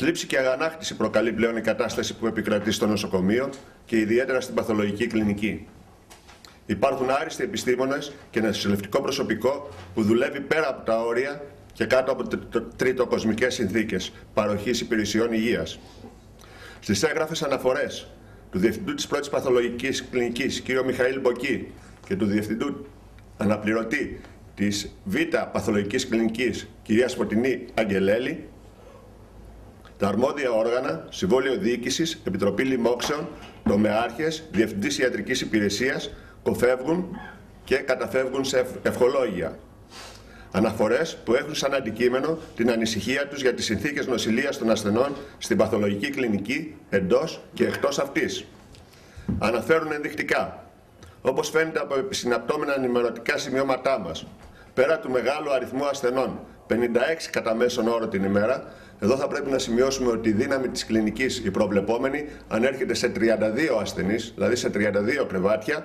Θλίψη και αγανάκτηση προκαλεί πλέον η κατάσταση που επικρατεί στο νοσοκομείο και ιδιαίτερα στην παθολογική κλινική. Υπάρχουν άριστοι επιστήμονες και νοσηλευτικό προσωπικό που δουλεύει πέρα από τα όρια και κάτω από τριτοκοσμικές συνθήκες παροχής υπηρεσιών υγείας. Στις έγγραφες αναφορές του Διευθυντού της Πρώτης Παθολογικής Κλινικής, κ. Μιχαήλ Μποκή, και του Διευθυντού Αναπληρωτή της Β' Παθολογικής Κλινικής, κ. Φωτεινή Αγγελέλη, τα αρμόδια όργανα, Συμβούλιο Διοίκησης, Επιτροπή Λοιμόξεων, τομεάρχες, Διευθυντής Ιατρικής Υπηρεσίας κοφεύγουν και καταφεύγουν σε ευχολόγια. Αναφορές που έχουν σαν αντικείμενο την ανησυχία τους για τις συνθήκες νοσηλείας των ασθενών στην παθολογική κλινική εντός και εκτός αυτής. Αναφέρουν ενδεικτικά, όπως φαίνεται από επισυναπτώμενα ενημερωτικά σημειώματά μας, πέρα του μεγάλου αριθμού ασθενών, 56 κατά μέσον όρο την ημέρα, εδώ θα πρέπει να σημειώσουμε ότι η δύναμη της κλινικής, η προβλεπόμενη, ανέρχεται σε 32 ασθενείς, δηλαδή σε 32 κρεβάτια.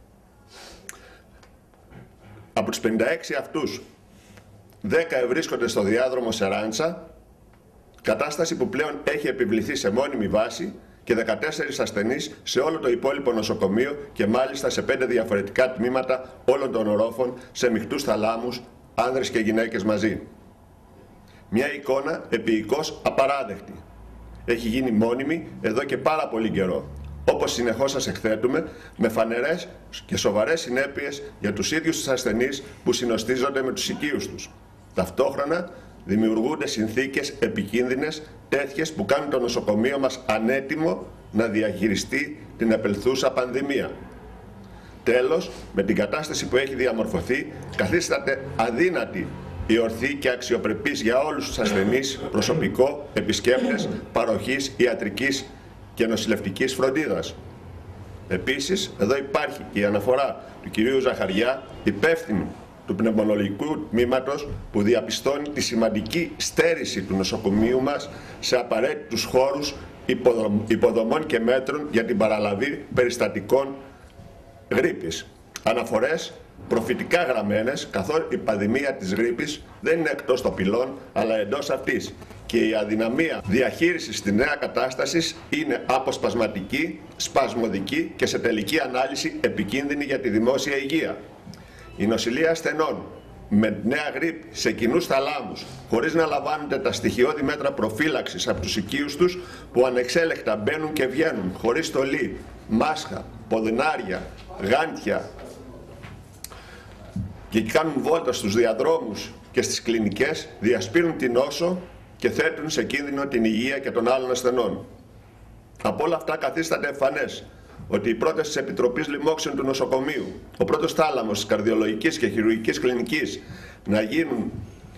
Από τους 56 αυτούς, 10 βρίσκονται στο διάδρομο Σεράντσα, κατάσταση που πλέον έχει επιβληθεί σε μόνιμη βάση, και 14 ασθενείς σε όλο το υπόλοιπο νοσοκομείο και μάλιστα σε 5 διαφορετικά τμήματα όλων των ορόφων, σε μειχτούς θαλάμους, άνδρες και γυναίκες μαζί. Μια εικόνα επίοικως απαράδεκτη. Έχει γίνει μόνιμη εδώ και πάρα πολύ καιρό, όπως συνεχώς σας εκθέτουμε, με φανερές και σοβαρές συνέπειες για τους ίδιους τους ασθενείς που συνοστίζονται με τους οικείους τους. Ταυτόχρονα δημιουργούνται συνθήκες επικίνδυνες, τέτοιες που κάνουν το νοσοκομείο μας ανέτοιμο να διαχειριστεί την επελθούσα πανδημία. Τέλος, με την κατάσταση που έχει διαμορφωθεί, καθίσταται αδύνατη η ορθή και αξιοπρεπής για όλους τους ασθενείς προσωπικό, επισκέπτες, παροχής ιατρικής και νοσηλευτικής φροντίδας. Επίσης, εδώ υπάρχει η αναφορά του κυρίου Ζαχαριά, υπεύθυνου του πνευμονολογικού τμήματος, που διαπιστώνει τη σημαντική στέρηση του νοσοκομείου μας σε απαραίτητους χώρους υποδομών και μέτρων για την παραλαβή περιστατικών γρίπης. Αναφορές προφητικά γραμμένες, καθώς η πανδημία της γρίπης δεν είναι εκτός των πυλών, αλλά εντός αυτής. Και η αδυναμία διαχείρισης στη νέα κατάσταση είναι αποσπασματική, σπασμωδική και σε τελική ανάλυση επικίνδυνη για τη δημόσια υγεία. Η νοσηλεία ασθενών με νέα γρίπη σε κοινούς θαλάμους, χωρίς να λαμβάνονται τα στοιχειώδη μέτρα προφύλαξης από τους οικείους τους, που ανεξέλεκτα μπαίνουν και βγαίνουν χωρίς στολή, μάσχα, ποδινάρια, γάντια, και κάνουν βόλτα στους διαδρόμους και στις κλινικές, διασπείρουν την νόσο και θέτουν σε κίνδυνο την υγεία και των άλλων ασθενών. Από όλα αυτά καθίσταται εμφανές ότι η πρόταση της Επιτροπής Λοιμόξεων του νοσοκομείου, ο πρώτος θάλαμος της καρδιολογικής και χειρουργικής κλινικής, να γίνουν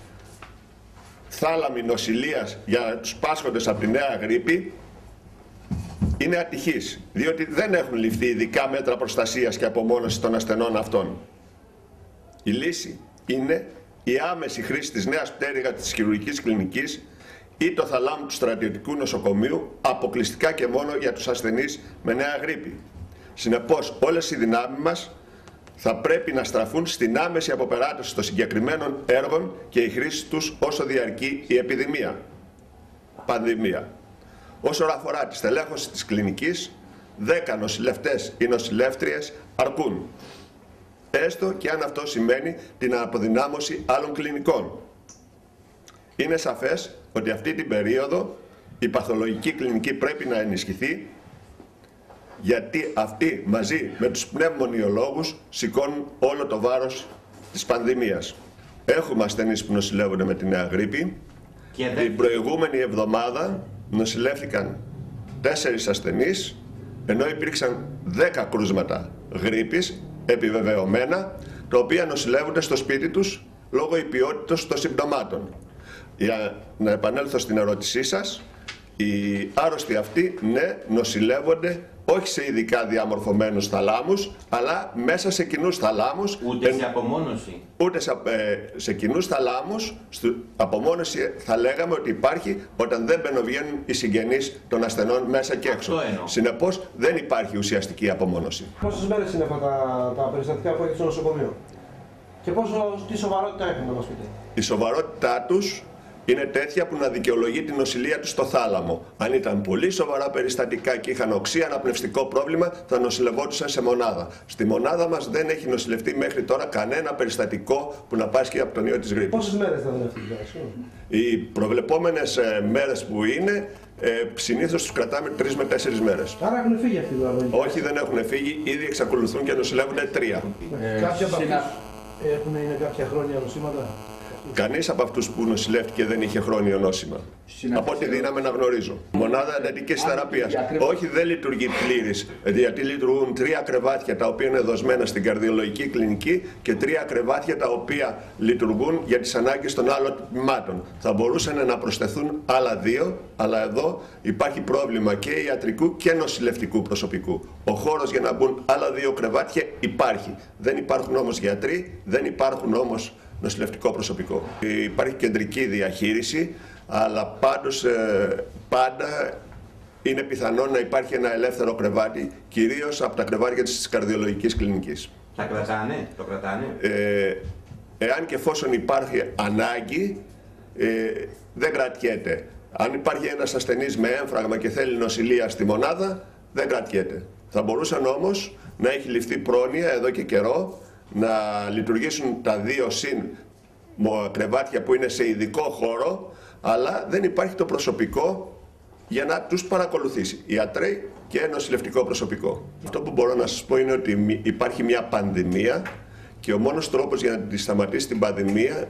θάλαμοι νοσηλείας για τους πάσχοντες από τη νέα γρίπη, είναι ατυχής, διότι δεν έχουν ληφθεί ειδικά μέτρα προστασίας και απομόνωσης των ασθενών αυτών. Η λύση είναι η άμεση χρήση της νέας πτέρυγας της χειρουργικής κλινικής ή το θαλάμου του στρατιωτικού νοσοκομείου αποκλειστικά και μόνο για τους ασθενείς με νέα γρίπη. Συνεπώς, όλες οι δυνάμεις μας θα πρέπει να στραφούν στην άμεση αποπεράτωση των συγκεκριμένων έργων και η χρήση τους όσο διαρκεί η πανδημία. Όσον αφορά τη στελέχωση της κλινικής, 10 νοσηλευτές ή νοσηλεύτριες αρκούν, έστω και αν αυτό σημαίνει την αποδυνάμωση άλλων κλινικών. Είναι σαφές ότι αυτή την περίοδο η παθολογική κλινική πρέπει να ενισχυθεί, γιατί αυτοί μαζί με τους πνευμονιολόγους σηκώνουν όλο το βάρος της πανδημίας. Έχουμε ασθενείς που νοσηλεύονται με τη νέα γρίπη. Την προηγούμενη εβδομάδα νοσηλεύτηκαν 4 ασθενείς, ενώ υπήρξαν 10 κρούσματα γρίπης επιβεβαιωμένα, τα οποία νοσηλεύονται στο σπίτι τους λόγω υπιότητας των συμπτωμάτων. Για να επανέλθω στην ερώτησή σας, οι άρρωστοι αυτοί, ναι, νοσηλεύονται όχι σε ειδικά διαμορφωμένους θαλάμους, αλλά μέσα σε κοινούς θαλάμους. Ούτε σε απομόνωση. Ούτε σε κοινούς θαλάμους. Απομόνωση θα λέγαμε ότι υπάρχει όταν δεν μπαινοβγαίνουν οι συγγενείς των ασθενών μέσα και έξω. Συνεπώς δεν υπάρχει ουσιαστική απομόνωση. Πόσες μέρες είναι αυτά τα περιστατικά που έχετε στο νοσοκομείο και τι σοβαρότητα έχουν, να μας πείτε? Η σοβαρότητά τους είναι τέτοια που να δικαιολογεί την νοσηλεία του στο θάλαμο. Αν ήταν πολύ σοβαρά περιστατικά και είχαν οξύ αναπνευστικό πρόβλημα, θα νοσηλευόντουσαν σε μονάδα. Στη μονάδα μας δεν έχει νοσηλευτεί μέχρι τώρα κανένα περιστατικό που να πάσχει από τον ιό της γρίπης. Πόσες μέρες θα είναι αυτή η δράση? Οι προβλεπόμενες μέρες που είναι, συνήθως τους κρατάμε 3 με 4 μέρες. Άρα έχουν φύγει αυτοί οι λόγοι? Όχι, δεν έχουν φύγει, ήδη εξακολουθούν και νοσηλεύουν 3. Κάποια από αυτούς είναι κάποια χρόνια νοσήματα? Κανείς από αυτούς που νοσηλεύτηκε δεν είχε χρόνιο νόσημα. Από ό,τι δύναμη να γνωρίζω. Μονάδα εντατικής θεραπείας. Όχι, δεν λειτουργεί πλήρης. Γιατί λειτουργούν 3 κρεβάτια τα οποία είναι δοσμένα στην καρδιολογική κλινική και 3 κρεβάτια τα οποία λειτουργούν για τις ανάγκες των άλλων τμήματων. Θα μπορούσαν να προσθεθούν άλλα 2, αλλά εδώ υπάρχει πρόβλημα και ιατρικού και νοσηλευτικού προσωπικού. Ο χώρος για να μπουν άλλα 2 κρεβάτια υπάρχει. Δεν υπάρχουν όμως γιατροί, δεν υπάρχουν όμως νοσηλευτικό προσωπικό. Υπάρχει κεντρική διαχείριση, αλλά πάντως πάντα είναι πιθανό να υπάρχει ένα ελεύθερο κρεβάτι, κυρίως από τα κρεβάτια της καρδιολογικής κλινικής. Τα κρατάνε, το κρατάνε. Εάν και εφόσον υπάρχει ανάγκη, δεν κρατιέται. Αν υπάρχει ένας ασθενής με έμφραγμα και θέλει νοσηλεία στη μονάδα, δεν κρατιέται. Θα μπορούσαν όμως να έχει ληφθεί πρόνοια εδώ και καιρό, να λειτουργήσουν τα 2 συν κρεβάτια που είναι σε ειδικό χώρο, αλλά δεν υπάρχει το προσωπικό για να τους παρακολουθήσει, ιατροί και νοσηλευτικό προσωπικό. Αυτό που μπορώ να σας πω είναι ότι υπάρχει μια πανδημία και ο μόνος τρόπος για να τη σταματήσει την πανδημία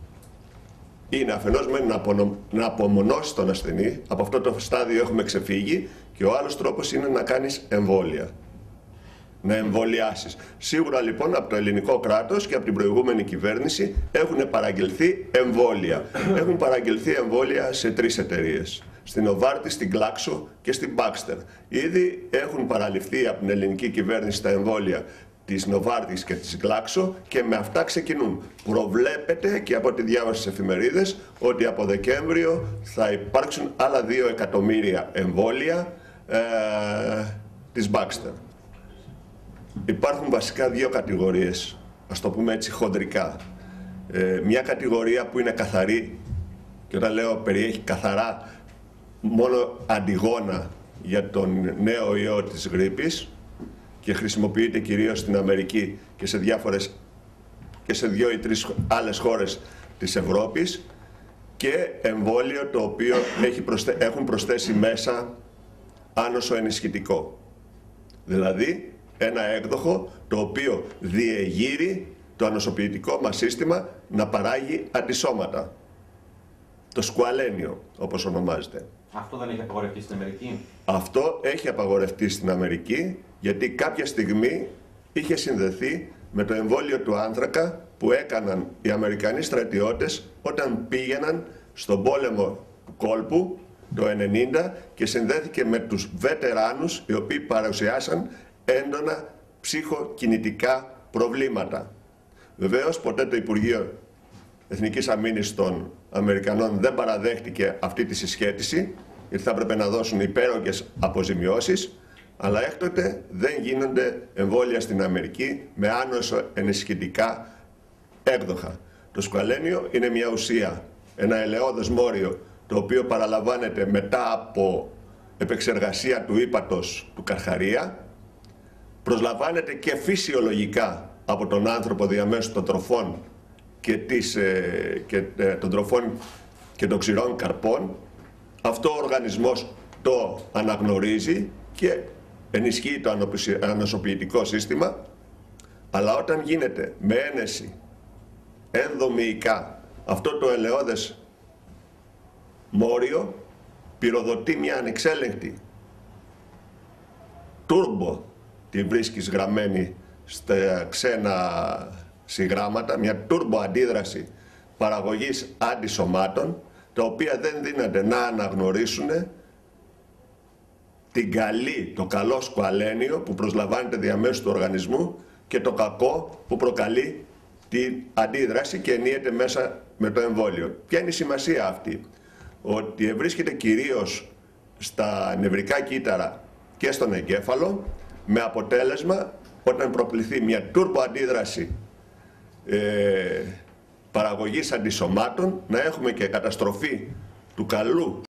είναι αφενός να απομονώσει τον ασθενή, από αυτό το στάδιο έχουμε ξεφύγει, και ο άλλος τρόπος είναι να κάνεις εμβόλια. Να εμβολιάσεις. Σίγουρα λοιπόν από το ελληνικό κράτος και από την προηγούμενη κυβέρνηση έχουν παραγγελθεί εμβόλια. Έχουν παραγγελθεί εμβόλια σε 3 εταιρείες. Στην Novartis, στην Glaxo και στην Baxter. Ήδη έχουν παραληφθεί από την ελληνική κυβέρνηση τα εμβόλια της Novartis και της Glaxo και με αυτά ξεκινούν. Προβλέπεται και από ό,τι διάβασα στις εφημερίδες ότι από Δεκέμβριο θα υπάρξουν άλλα 2 εκατομμύρια εμβόλια της Baxter. Υπάρχουν βασικά 2 κατηγορίες, ας το πούμε έτσι χοντρικά. Μια κατηγορία που είναι καθαρή, και όταν λέω περιέχει καθαρά μόνο αντιγόνα για τον νέο ιό της γρίπης και χρησιμοποιείται κυρίως στην Αμερική και σε 2 ή 3 άλλες χώρες της Ευρώπης, και εμβόλιο το οποίο έχουν προσθέσει μέσα άνοσο ενισχυτικό. Δηλαδή ένα έκδοχο το οποίο διεγείρει το ανοσοποιητικό μας σύστημα να παράγει αντισώματα. Το σκουαλένιο, όπως ονομάζεται. Αυτό δεν έχει απαγορευτεί στην Αμερική? Αυτό έχει απαγορευτεί στην Αμερική, γιατί κάποια στιγμή είχε συνδεθεί με το εμβόλιο του άνθρακα που έκαναν οι Αμερικανοί στρατιώτες όταν πήγαιναν στον πόλεμο του κόλπου το 1990 και συνδέθηκε με τους βετεράνους οι οποίοι παρουσιάσαν έντονα ψυχοκινητικά προβλήματα. Βεβαίως ποτέ το Υπουργείο Εθνικής Αμήνης των Αμερικανών δεν παραδέχτηκε αυτή τη συσχέτιση, γιατί θα έπρεπε να δώσουν υπέρογγες αποζημιώσεις, αλλά έκτοτε δεν γίνονται εμβόλια στην Αμερική με άνοσο ενισχυτικά έκδοχα. Το σκουαλένιο είναι μια ουσία, ένα ελαιόδες μόριο, το οποίο παραλαμβάνεται μετά από επεξεργασία του ύπατος του καρχαρία, προσλαμβάνεται και φυσιολογικά από τον άνθρωπο διαμέσου των τροφών των τροφών και των ξηρών καρπών. Αυτό ο οργανισμός το αναγνωρίζει και ενισχύει το ανοσοποιητικό σύστημα, αλλά όταν γίνεται με ένεση ενδομυϊκά αυτό το ελαιόδες μόριο πυροδοτεί μια ανεξέλεγκτη τούρμπο, τη βρίσκεις γραμμένη στα ξένα συγγράμματα, μια τούρμπο αντίδραση παραγωγής αντισωμάτων, τα οποία δεν δύναται να αναγνωρίσουν το καλό σκουαλένιο που προσλαμβάνεται διαμέσου του οργανισμού και το κακό που προκαλεί την αντίδραση και ενίεται μέσα με το εμβόλιο. Ποια είναι η σημασία αυτή? Ότι ευρίσκεται κυρίως στα νευρικά κύτταρα και στον εγκέφαλο, με αποτέλεσμα όταν προκληθεί μια τούρμπο αντίδραση παραγωγής αντισωμάτων, να έχουμε και καταστροφή του καλού